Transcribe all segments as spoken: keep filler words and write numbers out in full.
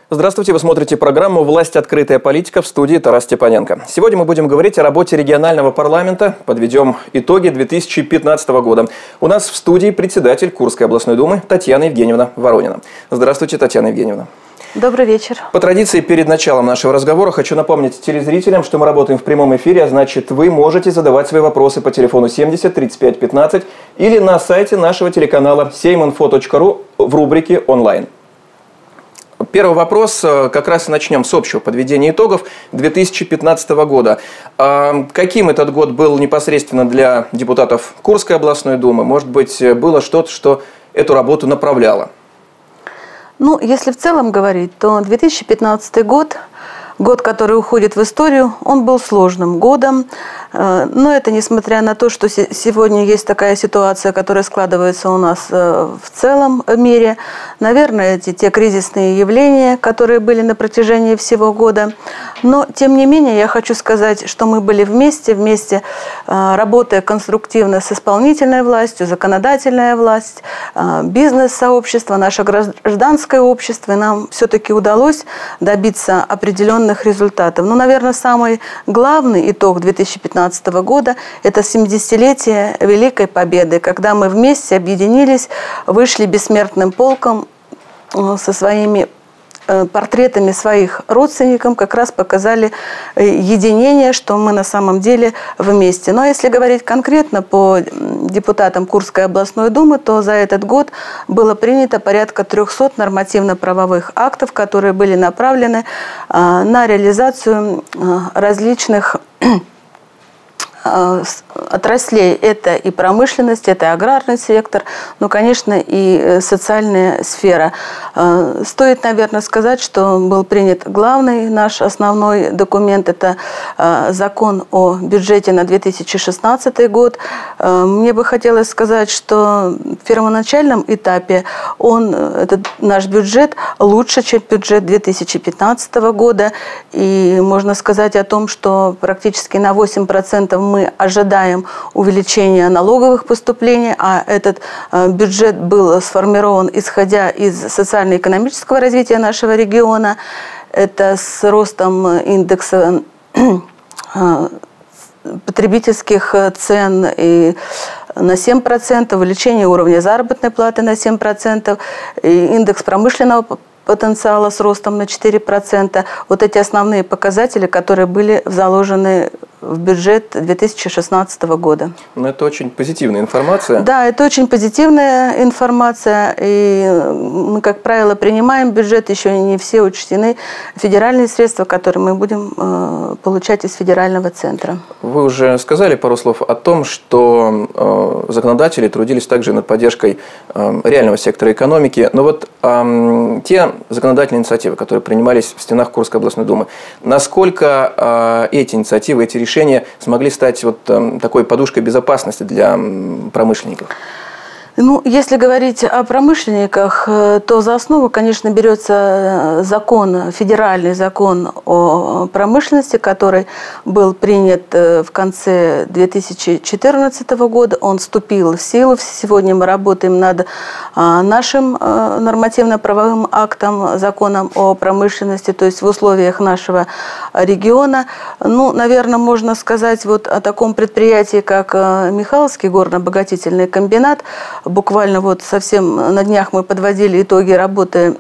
Здравствуйте, вы смотрите программу «Власть. Открытая политика», в студии Тарас Степаненко. Сегодня мы будем говорить о работе регионального парламента, подведем итоги две тысячи пятнадцатого года. У нас в студии председатель Курской областной думы Татьяна Евгеньевна Воронина. Здравствуйте, Татьяна Евгеньевна. Добрый вечер. По традиции, перед началом нашего разговора хочу напомнить телезрителям, что мы работаем в прямом эфире, а значит, вы можете задавать свои вопросы по телефону семьдесят тридцать пять пятнадцать или на сайте нашего телеканала сейминфо точка ру в рубрике «Онлайн». Первый вопрос, как раз и начнем с общего подведения итогов две тысячи пятнадцатого года. Каким этот год был непосредственно для депутатов Курской областной думы? Может быть, было что-то, что эту работу направляло? Ну, если в целом говорить, то две тысячи пятнадцатый год, год, который уходит в историю, он был сложным годом. Но это несмотря на то, что сегодня есть такая ситуация, которая складывается у нас в целом мире. Наверное, эти те кризисные явления, которые были на протяжении всего года. Но, тем не менее, я хочу сказать, что мы были вместе, вместе работая конструктивно с исполнительной властью, законодательная власть, бизнес-сообщество, наше гражданское общество. И нам все-таки удалось добиться определенных результатов. Ну, наверное, самый главный итог две тысячи пятнадцатого года – это семидесятилетие Великой Победы, когда мы вместе объединились, вышли бессмертным полком со своими портретами своих родственников, как раз показали единение, что мы на самом деле вместе. Но если говорить конкретно по депутатам Курской областной думы, то за этот год было принято порядка трёхсот нормативно-правовых актов, которые были направлены на реализацию различных отраслей. Это и промышленность, это и аграрный сектор, ну, конечно, и социальная сфера. Стоит, наверное, сказать, что был принят главный наш основной документ, это закон о бюджете на две тысячи шестнадцатый год. Мне бы хотелось сказать, что в первоначальном этапе он, этот наш бюджет, лучше, чем бюджет две тысячи пятнадцатого года. И можно сказать о том, что практически на восемь процентов мы мы ожидаем увеличения налоговых поступлений, а этот бюджет был сформирован исходя из социально-экономического развития нашего региона. Это с ростом индекса потребительских цен и на семь процентов, увеличение уровня заработной платы на семь процентов, и индекс промышленного потенциала с ростом на четыре процента. Вот эти основные показатели, которые были заложены в бюджет две тысячи шестнадцатого года. Но это очень позитивная информация. Да, это очень позитивная информация. И мы, как правило, принимаем бюджет, еще не все учтены федеральные средства, которые мы будем э, получать из федерального центра. Вы уже сказали пару слов о том, что э, законодатели трудились также над поддержкой э, реального сектора экономики. Но вот э, те законодательные инициативы, которые принимались в стенах Курской областной думы, насколько э, эти инициативы, эти решения смогли стать вот э, такой подушкой безопасности для промышленников? Ну, если говорить о промышленниках, то за основу, конечно, берется закон, федеральный закон о промышленности, который был принят в конце две тысячи четырнадцатого года. Он вступил в силу. Сегодня мы работаем над нашим нормативно-правовым актом, законом о промышленности, то есть в условиях нашего региона. Ну, наверное, можно сказать вот о таком предприятии, как Михайловский горно-обогатительный комбинат. Буквально вот совсем на днях мы подводили итоги работы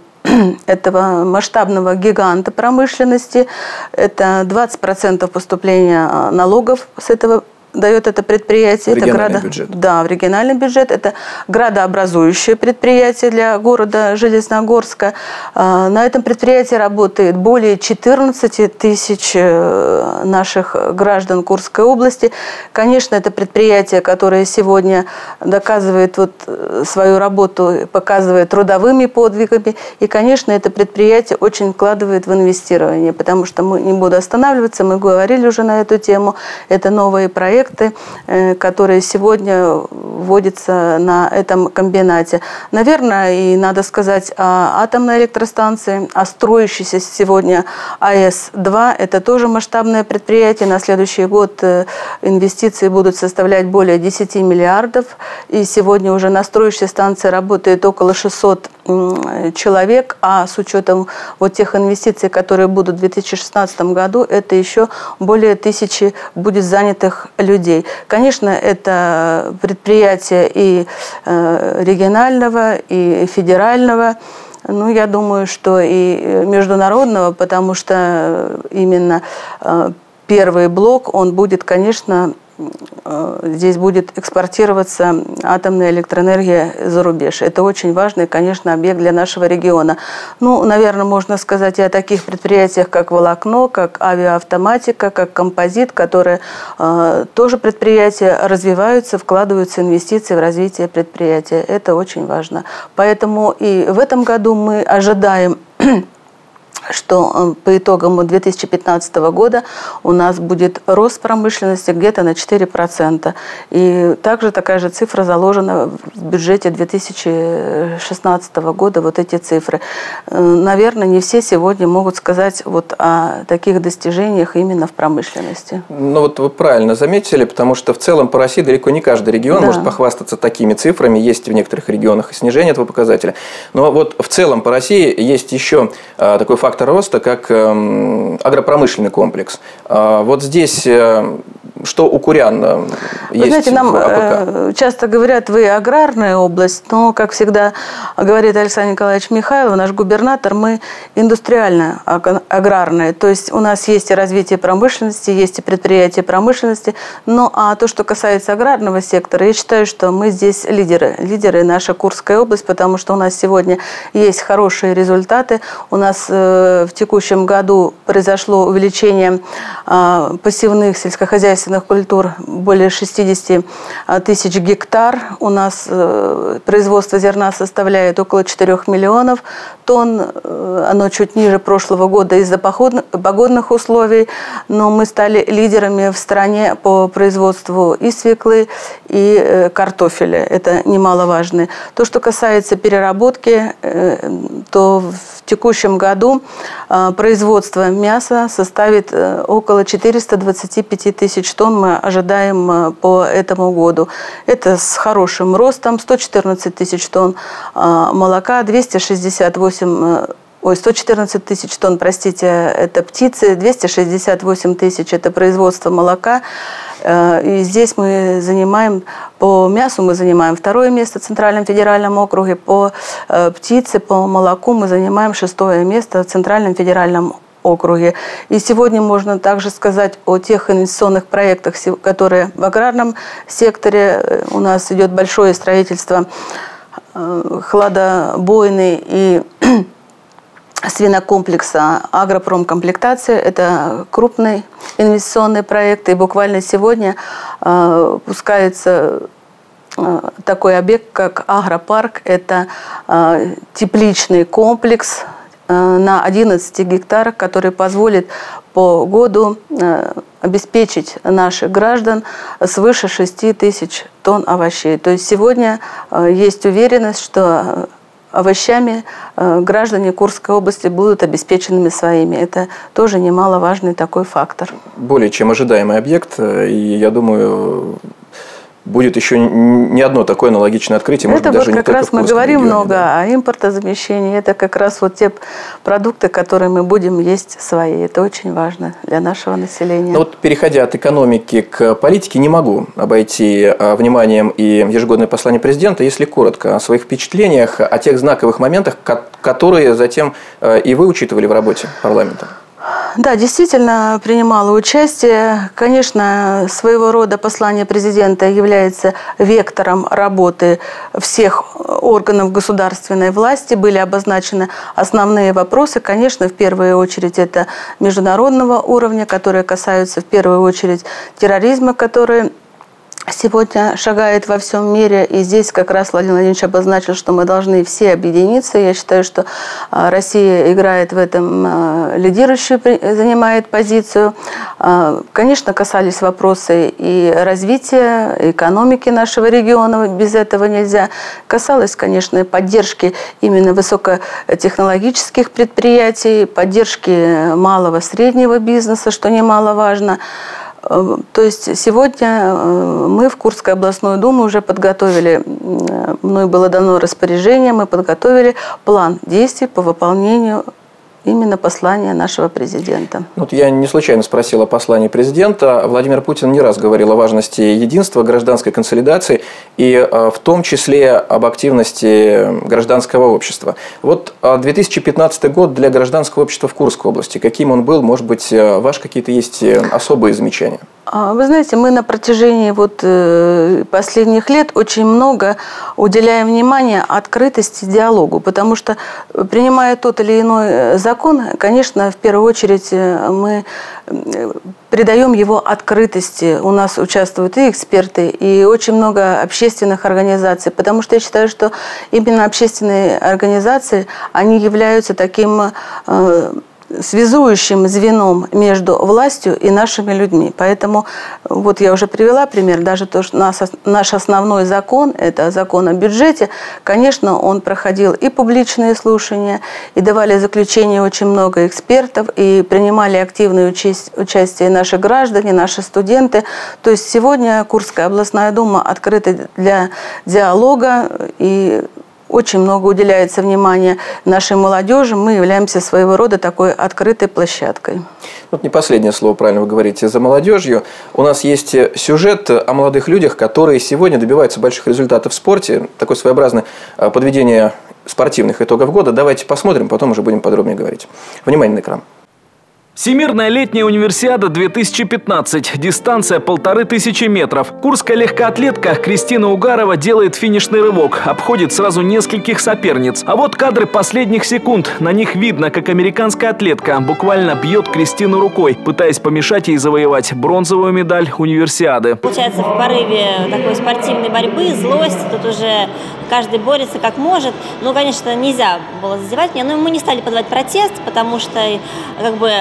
этого масштабного гиганта промышленности. Это двадцать процентов поступления налогов с этого дает это предприятие. В это региональный градо... бюджет. Да, в региональный бюджет. Это градообразующее предприятие для города Железногорска. На этом предприятии работает более четырнадцати тысяч наших граждан Курской области. Конечно, это предприятие, которое сегодня доказывает вот свою работу, показывает трудовыми подвигами. И, конечно, это предприятие очень вкладывает в инвестирование, потому что мы не буду останавливаться, мы говорили уже на эту тему. Это новые проекты, проекты, которые сегодня вводятся на этом комбинате. Наверное, и надо сказать о атомной электростанции, о строящейся сегодня АЭС два. Это тоже масштабное предприятие. На следующий год инвестиции будут составлять более десяти миллиардов. И сегодня уже на строящей станции работает около шестисот человек, а с учетом вот тех инвестиций, которые будут в две тысячи шестнадцатом году, это еще более тысячи будет занятых людей. Конечно, это предприятие и регионального, и федерального, ну, я думаю, что и международного, потому что именно первый блок, он будет, конечно, здесь будет экспортироваться атомная электроэнергия за рубеж. Это очень важный, конечно, объект для нашего региона. Ну, наверное, можно сказать и о таких предприятиях, как волокно, как авиаавтоматика, как композит, которые э, тоже предприятия развиваются, вкладываются инвестиции в развитие предприятия. Это очень важно. Поэтому и в этом году мы ожидаем, что по итогам две тысячи пятнадцатого года у нас будет рост промышленности где-то на четыре процента. И также такая же цифра заложена в бюджете две тысячи шестнадцатого года, вот эти цифры. Наверное, не все сегодня могут сказать вот о таких достижениях именно в промышленности. Ну вот вы правильно заметили, потому что в целом по России далеко не каждый регион да. может похвастаться такими цифрами. Есть в некоторых регионах и снижение этого показателя. Но вот в целом по России есть еще а, такой фактор роста, как э, агропромышленный комплекс. А вот здесь э, что у курян э, вы есть? Знаете, нам э, часто говорят, вы аграрная область, но, как всегда говорит Александр Николаевич Михайлов, наш губернатор, мы индустриально аграрная. То есть у нас есть и развитие промышленности, есть и предприятия промышленности. Но а то, что касается аграрного сектора, я считаю, что мы здесь лидеры. Лидеры наша Курская область, потому что у нас сегодня есть хорошие результаты. У нас э, в текущем году произошло увеличение э, посевных сельскохозяйственных культур более шестидесяти тысяч гектар. У нас э, производство зерна составляет около четырёх миллионов тонн. Э, оно чуть ниже прошлого года из-за погодных условий, но мы стали лидерами в стране по производству и свеклы, и э, картофеля. Это немаловажно. То, что касается переработки, э, то в текущем году э, производство мяса составит э, около четырёхсот двадцати пяти тысяч тонн. Мы ожидаем э, по этому году. Это с хорошим ростом. сто четырнадцать тысяч тонн э, молока, двести шестьдесят восемь э, Ой, сто четырнадцать тысяч тонн, простите, это птицы, двести шестьдесят восемь тысяч – это производство молока. И здесь мы занимаем, по мясу мы занимаем второе место в Центральном федеральном округе, по птице, по молоку мы занимаем шестое место в Центральном федеральном округе. И сегодня можно также сказать о тех инвестиционных проектах, которые в аграрном секторе. У нас идет большое строительство хладобойной и свинокомплекса «Агропромкомплектация». Это крупный инвестиционный проект. И буквально сегодня э, пускается э, такой объект, как агропарк. Это э, тепличный комплекс э, на одиннадцати гектарах, который позволит по году э, обеспечить наших граждан свыше шести тысяч тонн овощей. То есть сегодня э, есть уверенность, что овощами э, граждане Курской области будут обеспеченными своими. Это тоже немаловажный такой фактор. Более чем ожидаемый объект, и я думаю, будет еще не одно такое аналогичное открытие. Может это быть, вот даже как не раз мы в говорим регионе, много да. о импортозамещении. Это как раз вот те продукты, которые мы будем есть свои. Это очень важно для нашего населения. Но вот переходя от экономики к политике, не могу обойти вниманием и ежегодное послание президента, если коротко, о своих впечатлениях, о тех знаковых моментах, которые затем и вы учитывали в работе парламента. Да, действительно принимала участие. Конечно, своего рода послание президента является вектором работы всех органов государственной власти. Были обозначены основные вопросы. Конечно, в первую очередь это международного уровня, которые касаются в первую очередь терроризма, который сегодня шагает во всем мире. И здесь как раз Владимир Владимирович обозначил, что мы должны все объединиться. Я считаю, что Россия играет в этом лидирующую, занимает позицию. Конечно, касались вопросы и развития экономики нашего региона. Без этого нельзя. Касалось, конечно, поддержки именно высокотехнологических предприятий, поддержки малого среднего бизнеса, что немаловажно. То есть сегодня мы в Курской областной думе уже подготовили, мной было дано распоряжение, мы подготовили план действий по выполнению именно послания нашего президента. Вот я не случайно спросил о послании президента. Владимир Путин не раз говорил о важности единства, гражданской консолидации и в том числе об активности гражданского общества. Вот две тысячи пятнадцатый год для гражданского общества в Курской области. Каким он был? Может быть, ваши какие-то есть особые замечания? Вы знаете, мы на протяжении вот последних лет очень много уделяем внимания открытости, диалогу, потому что, принимая тот или иной закон, конечно, в первую очередь мы придаем его открытости. У нас участвуют и эксперты, и очень много общественных организаций, потому что я считаю, что именно общественные организации, они являются таким связующим звеном между властью и нашими людьми. Поэтому вот я уже привела пример, даже то, что наш, наш основной закон, это закон о бюджете, конечно, он проходил и публичные слушания, и давали заключения очень много экспертов, и принимали активное участие наши граждане, наши студенты. То есть сегодня Курская областная дума открыта для диалога, и очень много уделяется внимания нашей молодежи. Мы являемся своего рода такой открытой площадкой. Вот не последнее слово, правильно вы говорите, за молодежью. У нас есть сюжет о молодых людях, которые сегодня добиваются больших результатов в спорте. Такое своеобразное подведение спортивных итогов года. Давайте посмотрим, потом уже будем подробнее говорить. Внимание на экран. Всемирная летняя универсиада две тысячи пятнадцать. Дистанция полторы тысячи метров. Курская легкоатлетка Кристина Угарова делает финишный рывок. Обходит сразу нескольких соперниц. А вот кадры последних секунд. На них видно, как американская атлетка буквально бьет Кристину рукой, пытаясь помешать ей завоевать бронзовую медаль универсиады. Получается, в порыве такой спортивной борьбы, злости, тут уже каждый борется как может. Ну, конечно, нельзя было задевать меня, но мы не стали подавать протест, потому что, как бы,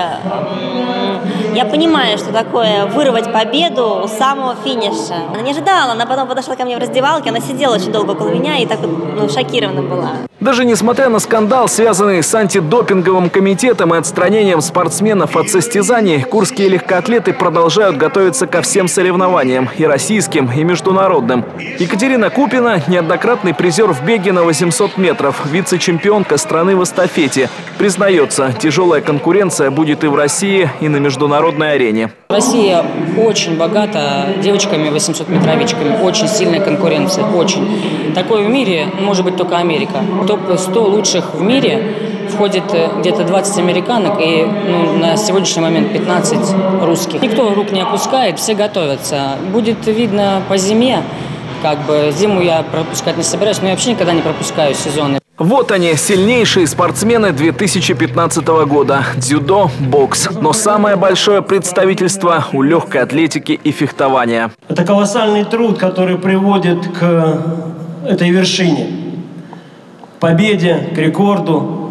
я понимаю, что такое вырвать победу у самого финиша. Она не ожидала, она потом подошла ко мне в раздевалке, она сидела очень долго около меня и так вот, ну, шокирована была. Даже несмотря на скандал, связанный с антидопинговым комитетом и отстранением спортсменов от состязаний, курские легкоатлеты продолжают готовиться ко всем соревнованиям, и российским, и международным. Екатерина Купина – неоднократный призер в беге на восемьсот метров, вице-чемпионка страны в эстафете. Признается, тяжелая конкуренция будет и в России, и на международной арене. Россия очень богата девочками восьмисотметровичками, очень сильная конкуренция, очень. Такое в мире может быть только Америка. топ сто лучших в мире входит где-то двадцать американок и, ну, на сегодняшний момент пятнадцать русских. Никто рук не опускает, все готовятся. Будет видно по зиме, как бы зиму я пропускать не собираюсь, но я вообще никогда не пропускаю сезоны. Вот они, сильнейшие спортсмены две тысячи пятнадцатого года. Дзюдо, бокс. Но самое большое представительство у легкой атлетики и фехтования. Это колоссальный труд, который приводит к этой вершине. К победе, к рекорду.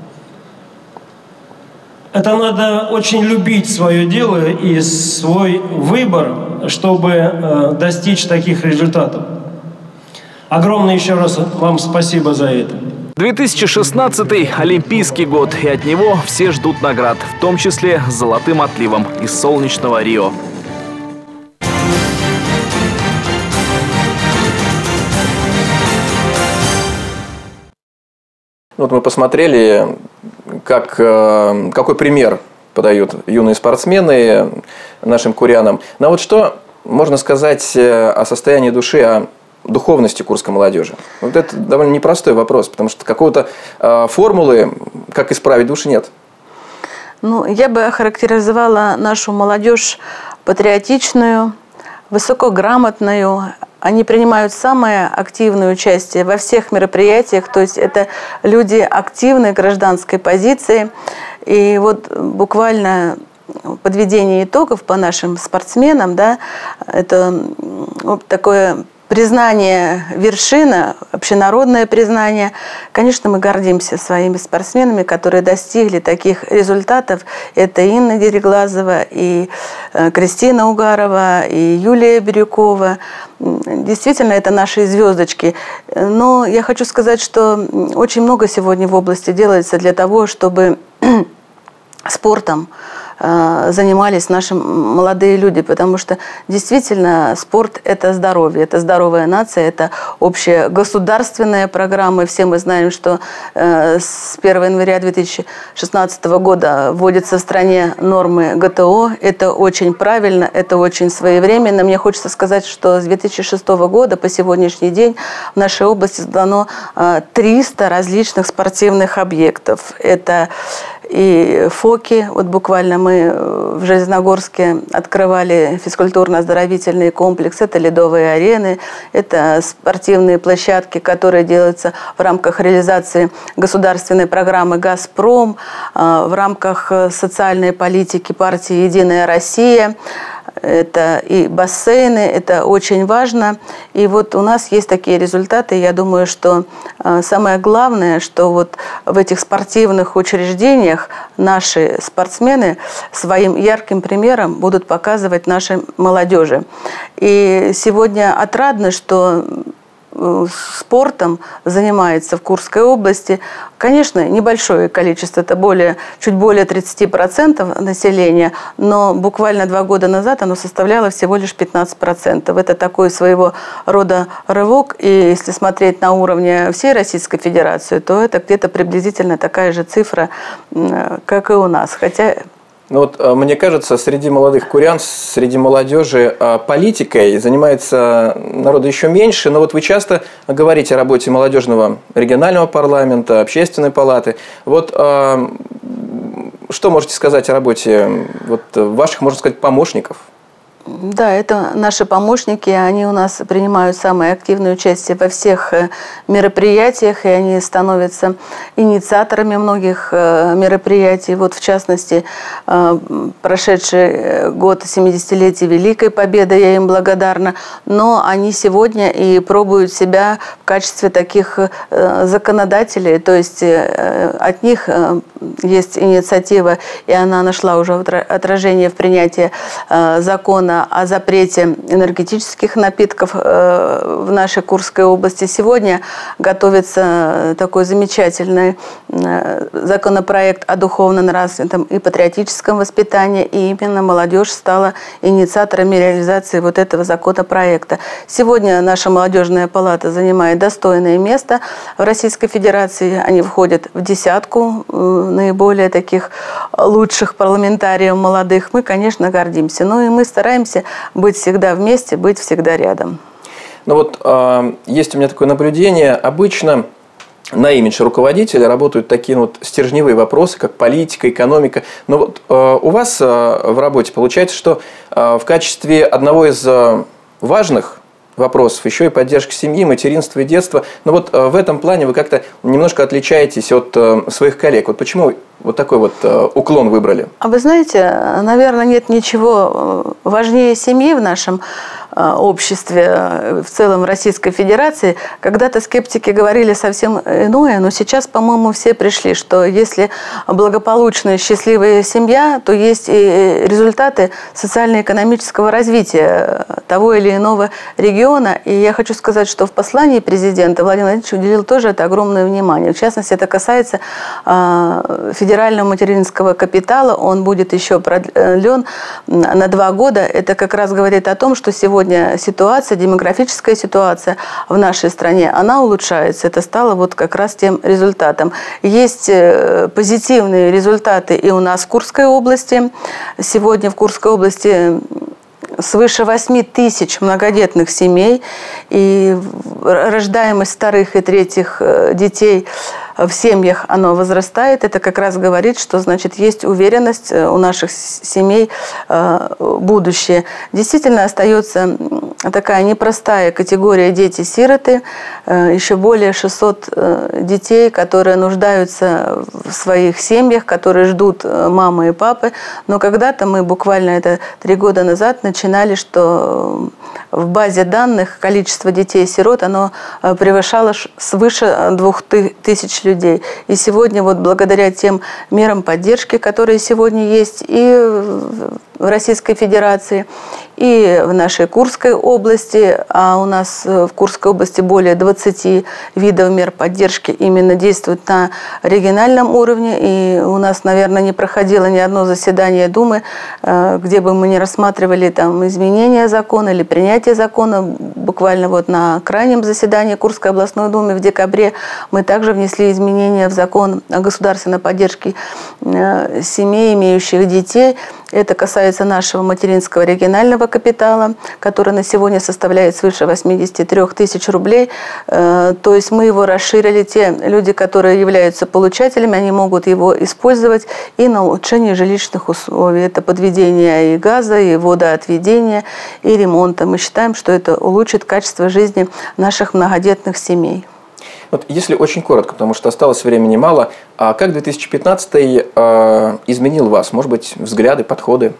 Это надо очень любить свое дело и свой выбор, чтобы достичь таких результатов. Огромное еще раз вам спасибо за это. две тысячи шестнадцатый – олимпийский год, и от него все ждут наград, в том числе с золотым отливом из солнечного Рио. Вот мы посмотрели, как, какой пример подают юные спортсмены нашим курянам. Но вот что можно сказать о состоянии души, о духовности курской молодежи? Вот это довольно непростой вопрос, потому что какой-то э, формулы, как исправить души, нет. Ну, я бы охарактеризовала нашу молодежь патриотичную, высокограмотную. Они принимают самое активное участие во всех мероприятиях, то есть это люди активной гражданской позиции. И вот буквально подведение итогов по нашим спортсменам, да, это вот такое признание, вершина, общенародное признание. Конечно, мы гордимся своими спортсменами, которые достигли таких результатов. Это Инна Дереглазова, и Кристина Угарова, и Юлия Бирюкова. Действительно, это наши звездочки. Но я хочу сказать, что очень много сегодня в области делается для того, чтобы спортом занимались наши молодые люди, потому что действительно спорт – это здоровье, это здоровая нация, это общая государственная программа. Все мы знаем, что с первого января две тысячи шестнадцатого года вводятся в стране нормы гэ тэ о. Это очень правильно, это очень своевременно. Мне хочется сказать, что с две тысячи шестого года по сегодняшний день в нашей области создано триста различных спортивных объектов. Это и ФОКи, вот буквально мы в Железногорске открывали физкультурно-оздоровительный комплекс, это ледовые арены, это спортивные площадки, которые делаются в рамках реализации государственной программы «Газпром», в рамках социальной политики партии «Единая Россия». Это и бассейны, это очень важно. И вот у нас есть такие результаты. Я думаю, что самое главное, что вот в этих спортивных учреждениях наши спортсмены своим ярким примером будут показывать нашей молодежи. И сегодня отрадно, что спортом занимается в Курской области. Конечно, небольшое количество, это более, чуть более тридцати процентов населения, но буквально два года назад оно составляло всего лишь пятнадцать процентов. Это такой своего рода рывок, и если смотреть на уровне всей Российской Федерации, то это где-то приблизительно такая же цифра, как и у нас. Хотя... Ну вот, мне кажется, среди молодых курян, среди молодежи политикой занимается народу еще меньше, но вот вы часто говорите о работе молодежного регионального парламента, общественной палаты. Вот что можете сказать о работе вот, ваших, можно сказать, помощников? Да, это наши помощники, они у нас принимают самое активное участие во всех мероприятиях, и они становятся инициаторами многих мероприятий. Вот, в частности, прошедший год семидесятилетия Великой Победы, я им благодарна, но они сегодня и пробуют себя в качестве таких законодателей, то есть от них есть инициатива, и она нашла уже отражение в принятии закона о запрете энергетических напитков в нашей Курской области. Сегодня готовится такой замечательный законопроект о духовно-нравственном и патриотическом воспитании, и именно молодежь стала инициаторами реализации вот этого законопроекта. Сегодня наша молодежная палата занимает достойное место в Российской Федерации. Они входят в десятку наиболее таких лучших парламентариев молодых. Мы, конечно, гордимся. Ну и мы стараемся быть всегда вместе, быть всегда рядом. Ну вот э, есть у меня такое наблюдение. Обычно на имидж руководителя работают такие вот стержневые вопросы, как политика, экономика. Но вот э, у вас э, в работе получается, что э, в качестве одного из э, важных вопросов еще и поддержка семьи, материнства и детства. Но вот э, в этом плане вы как-то немножко отличаетесь от э, своих коллег. Вот почему вот такой вот э, уклон выбрали? А вы знаете, наверное, нет ничего важнее семьи в нашем обществе, в целом в Российской Федерации. Когда-то скептики говорили совсем иное, но сейчас, по-моему, все пришли, что если благополучная, счастливая семья, то есть и результаты социально-экономического развития того или иного региона. И я хочу сказать, что в послании президента Владимир Владимирович уделил тоже это огромное внимание. В частности, это касается федерального материнского капитала. Он будет еще продлен на два года. Это как раз говорит о том, что сегодня ситуация, демографическая ситуация в нашей стране, она улучшается. Это стало вот как раз тем результатом. Есть позитивные результаты и у нас в Курской области. Сегодня в Курской области свыше восьми тысяч многодетных семей, и рождаемость вторых и третьих детей в семьях оно возрастает. Это как раз говорит, что значит есть уверенность у наших семей будущее. Действительно остается такая непростая категория дети-сироты, еще более шестисот детей, которые нуждаются в своих семьях, которые ждут мамы и папы. Но когда-то мы, буквально это три года назад, начинали, что в базе данных количество детей-сирот, оно превышало свыше двух тысяч людей. И сегодня вот благодаря тем мерам поддержки, которые сегодня есть и в Российской Федерации, и в нашей Курской области, а у нас в Курской области более двадцати видов мер поддержки именно действуют на региональном уровне, и у нас, наверное, не проходило ни одно заседание Думы, где бы мы не рассматривали там изменения закона или принятие закона. Буквально вот на крайнем заседании Курской областной Думы в декабре мы также внесли изменения в закон о государственной поддержке семей, имеющих детей. Это касается нашего материнского регионального капитала, который на сегодня составляет свыше восьмидесяти трёх тысяч рублей. То есть мы его расширили. Те люди, которые являются получателями, они могут его использовать и на улучшение жилищных условий. Это подведение и газа, и водоотведения, и ремонта. Мы считаем, что это улучшит качество жизни наших многодетных семей. Вот если очень коротко, потому что осталось времени мало, а как две тысячи пятнадцатый э, изменил вас? Может быть, взгляды, подходы?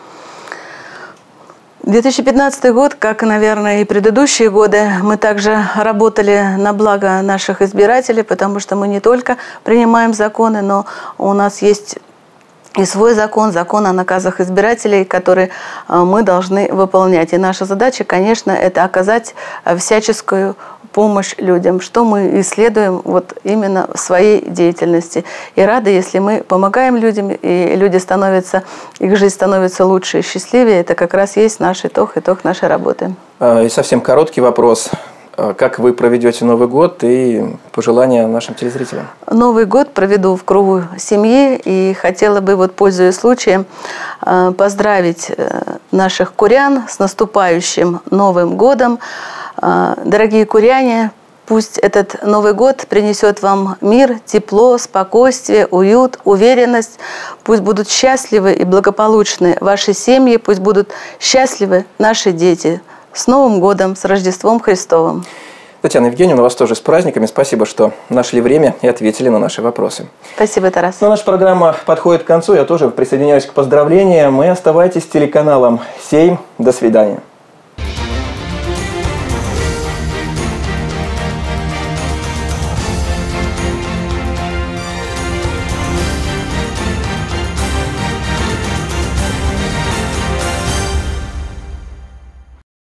две тысячи пятнадцатый год, как, наверное, и предыдущие годы, мы также работали на благо наших избирателей, потому что мы не только принимаем законы, но у нас есть и свой закон, закон о наказах избирателей, который мы должны выполнять. И наша задача, конечно, это оказать всяческую помощь людям, что мы исследуем вот именно в своей деятельности. И рады, если мы помогаем людям, и люди становятся, их жизнь становится лучше и счастливее. Это как раз есть наш итог, итог нашей работы. И совсем короткий вопрос. Как вы проведете Новый год и пожелания нашим телезрителям? Новый год проведу в кругу семьи и хотела бы, вот, пользуясь случаем, поздравить наших курян с наступающим Новым годом. Дорогие куряне, пусть этот Новый год принесет вам мир, тепло, спокойствие, уют, уверенность. Пусть будут счастливы и благополучны ваши семьи, пусть будут счастливы наши дети. С Новым годом, с Рождеством Христовым! Татьяна Евгеньевна, вас тоже с праздниками. Спасибо, что нашли время и ответили на наши вопросы. Спасибо, Тарас. Но наша программа подходит к концу. Я тоже присоединяюсь к поздравлениям. И оставайтесь с телеканалом «Сейм». До свидания.